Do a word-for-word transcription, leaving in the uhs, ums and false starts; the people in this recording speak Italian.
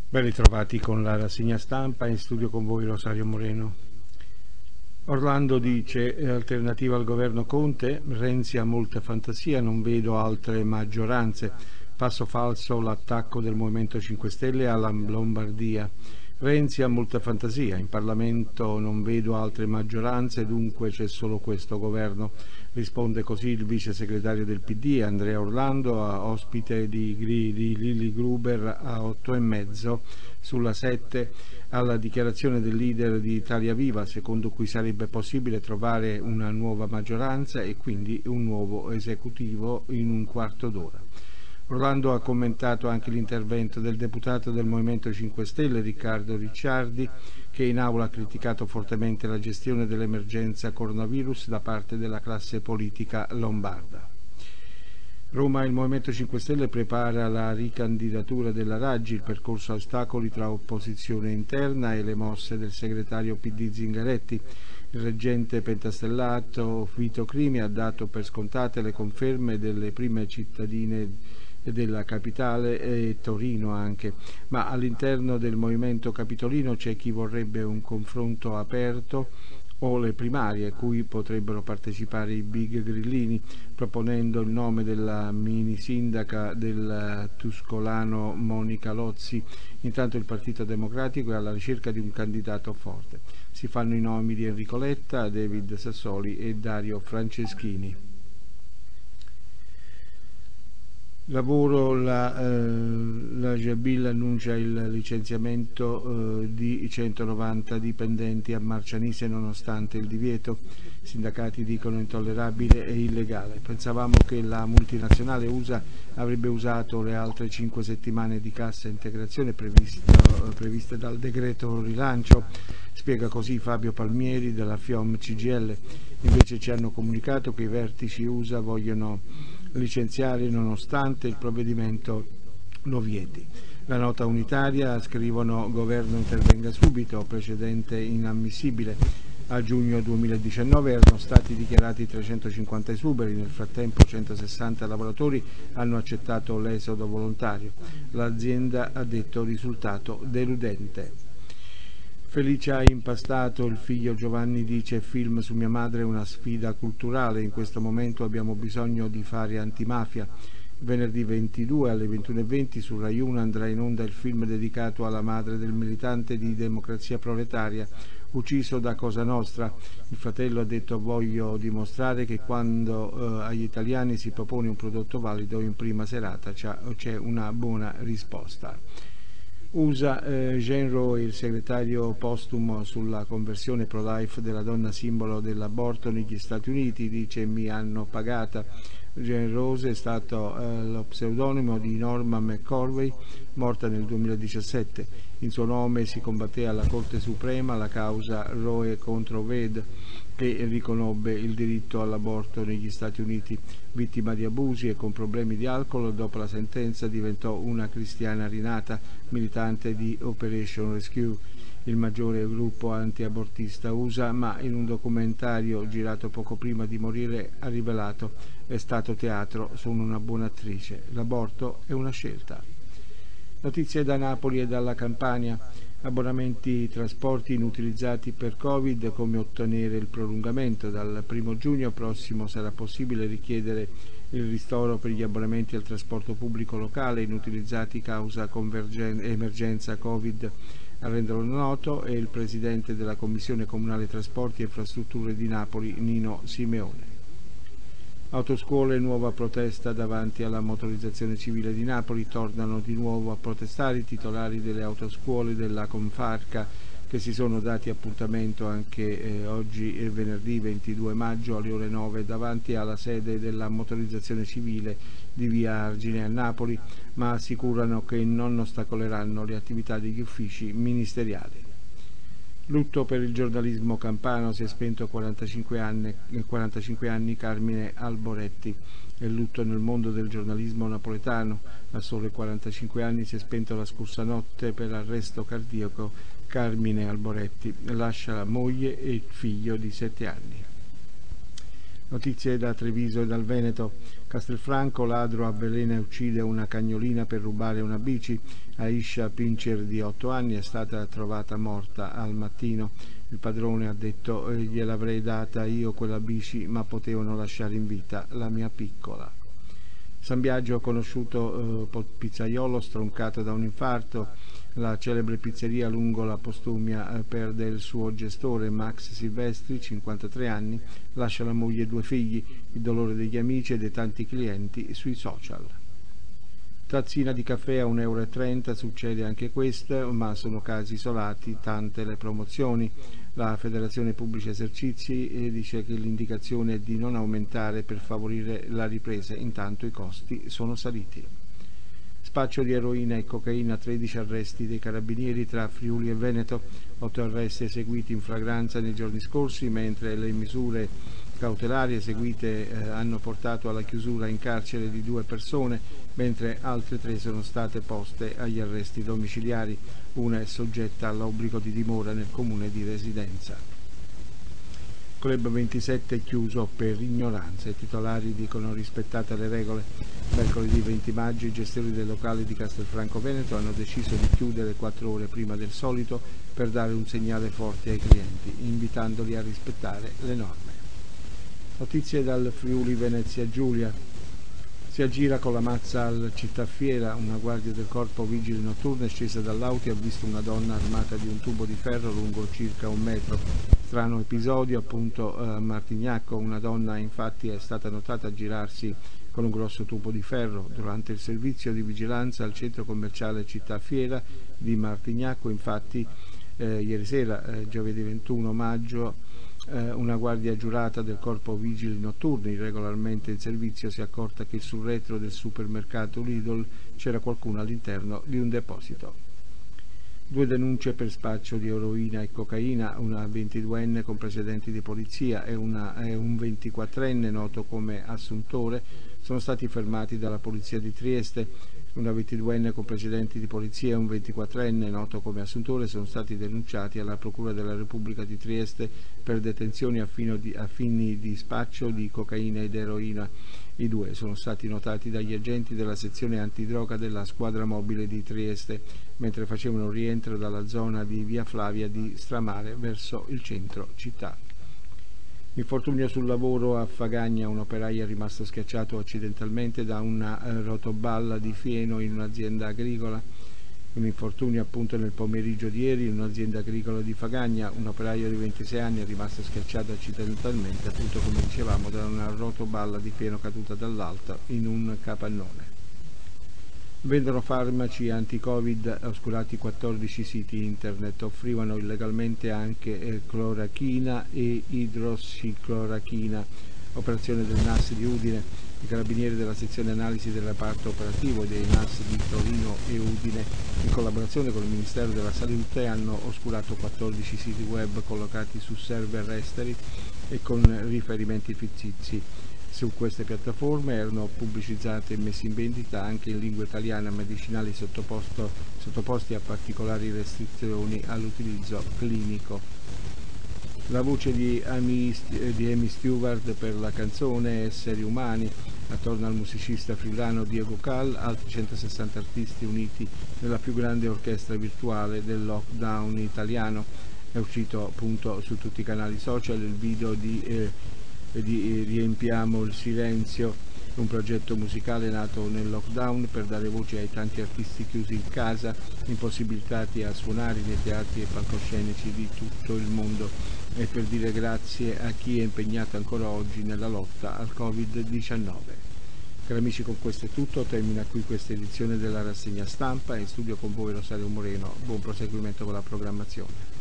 Ben ritrovati con la rassegna stampa, in studio con voi Rosario Moreno. Orlando dice: alternativa al governo Conte, Renzi ha molta fantasia, non vedo altre maggioranze. Passo falso l'attacco del Movimento cinque Stelle alla Lombardia. Renzi ha molta fantasia, in Parlamento non vedo altre maggioranze, dunque c'è solo questo governo. Risponde così il vice segretario del P D, Andrea Orlando, ospite di, di Lili Gruber a otto e mezzo sulla sette, alla dichiarazione del leader di Italia Viva, secondo cui sarebbe possibile trovare una nuova maggioranza e quindi un nuovo esecutivo in un quarto d'ora. Orlando ha commentato anche l'intervento del deputato del Movimento cinque Stelle Riccardo Ricciardi, che in aula ha criticato fortemente la gestione dell'emergenza coronavirus da parte della classe politica lombarda. Roma, il Movimento cinque Stelle prepara la ricandidatura della Raggi, il percorso a ostacoli tra opposizione interna e le mosse del segretario P D Zingaretti. Il reggente pentastellato Vito Crimi ha dato per scontate le conferme delle prime cittadine della capitale e Torino anche, ma all'interno del movimento capitolino c'è chi vorrebbe un confronto aperto o le primarie a cui potrebbero partecipare i big grillini, proponendo il nome della mini sindaca del tuscolano Monica Lozzi. Intanto il Partito Democratico è alla ricerca di un candidato forte. Si fanno i nomi di Enrico Letta, David Sassoli e Dario Franceschini. Lavoro, la, eh, la Jabil annuncia il licenziamento eh, di centonovanta dipendenti a Marcianise nonostante il divieto. I sindacati dicono intollerabile e illegale. Pensavamo che la multinazionale U S A avrebbe usato le altre cinque settimane di cassa integrazione previsto, previste dal decreto rilancio, spiega così Fabio Palmieri della FIOM C G I L. Invece ci hanno comunicato che i vertici U S A vogliono licenziare nonostante il provvedimento lo vieti. La nota unitaria, scrivono: governo intervenga subito, precedente inammissibile. A giugno duemiladiciannove erano stati dichiarati trecentocinquanta esuberi, nel frattempo centosessanta lavoratori hanno accettato l'esodo volontario. L'azienda ha detto risultato deludente. Felice ha impastato, il figlio Giovanni dice: film su mia madre è una sfida culturale, in questo momento abbiamo bisogno di fare antimafia. Venerdì ventidue alle ventuno e venti su Rai uno andrà in onda il film dedicato alla madre del militante di Democrazia Proletaria, ucciso da Cosa Nostra. Il fratello ha detto: voglio dimostrare che quando eh, agli italiani si propone un prodotto valido in prima serata c'è una buona risposta. U S A, eh, Jean Rowe, il segretario postumo sulla conversione pro-life della donna simbolo dell'aborto negli Stati Uniti, dice: mi hanno pagata. Jean Rose è stato eh, lo pseudonimo di Norma McCorvey, morta nel duemiladiciassette. In suo nome si combatté alla Corte Suprema la causa Roe contro Wade, che riconobbe il diritto all'aborto negli Stati Uniti. Vittima di abusi e con problemi di alcol, dopo la sentenza diventò una cristiana rinata, militante di Operation Rescue, il maggiore gruppo anti-abortista U S A, ma in un documentario girato poco prima di morire ha rivelato: è stato teatro, sono una buona attrice, l'aborto è una scelta. Notizie da Napoli e dalla Campania. Abbonamenti trasporti inutilizzati per Covid, come ottenere il prolungamento. Dal primo giugno prossimo sarà possibile richiedere il ristoro per gli abbonamenti al trasporto pubblico locale inutilizzati causa emergenza Covid. A renderlo noto è il presidente della Commissione Comunale Trasporti e Infrastrutture di Napoli, Nino Simeone. Autoscuole, nuova protesta davanti alla motorizzazione civile di Napoli. Tornano di nuovo a protestare i titolari delle autoscuole della Confarca, che si sono dati appuntamento anche eh, oggi, eh, venerdì ventidue maggio, alle ore nove davanti alla sede della motorizzazione civile di via Argine a Napoli, ma assicurano che non ostacoleranno le attività degli uffici ministeriali. Lutto per il giornalismo campano, si è spento a quarantacinque anni, quarantacinque anni Carmine Alboretti. È lutto nel mondo del giornalismo napoletano. A sole quarantacinque anni si è spento la scorsa notte per arresto cardiaco Carmine Alboretti. Lascia la moglie e il figlio di sette anni. Notizie da Treviso e dal Veneto. Castelfranco, ladro avvelena e uccide una cagnolina per rubare una bici. Aisha Pincher di otto anni è stata trovata morta al mattino. Il padrone ha detto: gliel'avrei data io quella bici, ma potevano lasciare in vita la mia piccola. San Biagio ha conosciuto eh, pizzaiolo stroncato da un infarto. La celebre pizzeria lungo la Postumia eh, perde il suo gestore Max Silvestri, cinquantatré anni, lascia la moglie e due figli, il dolore degli amici e dei tanti clienti sui social. Tazzina di caffè a un euro e trenta, succede anche questo, ma sono casi isolati, tante le promozioni. La Federazione Pubblici Esercizi dice che l'indicazione è di non aumentare per favorire la ripresa, intanto i costi sono saliti. Spaccio di eroina e cocaina, tredici arresti dei carabinieri tra Friuli e Veneto, otto arresti eseguiti in flagranza nei giorni scorsi, mentre le misure cautelari eseguite eh, hanno portato alla chiusura in carcere di due persone, mentre altre tre sono state poste agli arresti domiciliari. Una è soggetta all'obbligo di dimora nel comune di residenza. Club ventisette è chiuso per ignoranza, i titolari dicono rispettate le regole. Mercoledì venti maggio i gestori del locale di Castelfranco Veneto hanno deciso di chiudere quattro ore prima del solito per dare un segnale forte ai clienti, invitandoli a rispettare le norme. Notizie dal Friuli Venezia Giulia. Si aggira con la mazza al Cittafiera, una guardia del corpo vigili notturno è scesa dall'auto e ha visto una donna armata di un tubo di ferro lungo circa un metro. Strano episodio appunto a Martignacco, una donna infatti è stata notata a girarsi con un grosso tubo di ferro. Durante il servizio di vigilanza al centro commerciale Cittafiera di Martignacco, infatti eh, ieri sera, eh, giovedì ventuno maggio, una guardia giurata del corpo vigili notturni regolarmente in servizio si è accorta che sul retro del supermercato Lidl c'era qualcuno all'interno di un deposito. Due denunce per spaccio di eroina e cocaina, una ventiduenne con precedenti di polizia e, una, e un ventiquattrenne noto come Assuntore sono stati fermati dalla polizia di Trieste. Una ventiduenne con precedenti di polizia e un ventiquattrenne noto come Assuntore sono stati denunciati alla Procura della Repubblica di Trieste per detenzioni a, di, a fini di spaccio di cocaina ed eroina. I due sono stati notati dagli agenti della sezione antidroga della squadra mobile di Trieste mentre facevano rientro dalla zona di Via Flavia di Stramare verso il centro città. Infortunio sul lavoro a Fagagna, un operaio è rimasto schiacciato accidentalmente da una rotoballa di fieno in un'azienda agricola. Un infortunio appunto nel pomeriggio di ieri in un'azienda agricola di Fagagna, un operaio di ventisei anni è rimasto schiacciato accidentalmente appunto come dicevamo da una rotoballa di fieno caduta dall'alto in un capannone. Vendono farmaci anti-Covid, oscurati quattordici siti internet, offrivano illegalmente anche eh, clorachina e idrossiclorachina. Operazione del N A S di Udine, i carabinieri della sezione analisi del reparto operativo dei N A S di Torino e Udine, in collaborazione con il Ministero della Salute, hanno oscurato quattordici siti web collocati su server esteri e con riferimenti fittizi. Su queste piattaforme erano pubblicizzate e messi in vendita anche in lingua italiana medicinali sottoposti a particolari restrizioni all'utilizzo clinico. La voce di Amy, di Amy Stewart per la canzone Esseri Umani, attorno al musicista friulano Diego Cal, altri centosessanta artisti uniti nella più grande orchestra virtuale del lockdown italiano. È uscito appunto su tutti i canali social il video di eh, di Riempiamo il silenzio, un progetto musicale nato nel lockdown per dare voce ai tanti artisti chiusi in casa, impossibilitati a suonare nei teatri e palcoscenici di tutto il mondo, e per dire grazie a chi è impegnato ancora oggi nella lotta al Covid diciannove. Cari amici, con questo è tutto, termina qui questa edizione della rassegna stampa. In studio con voi Rosario Moreno, buon proseguimento con la programmazione.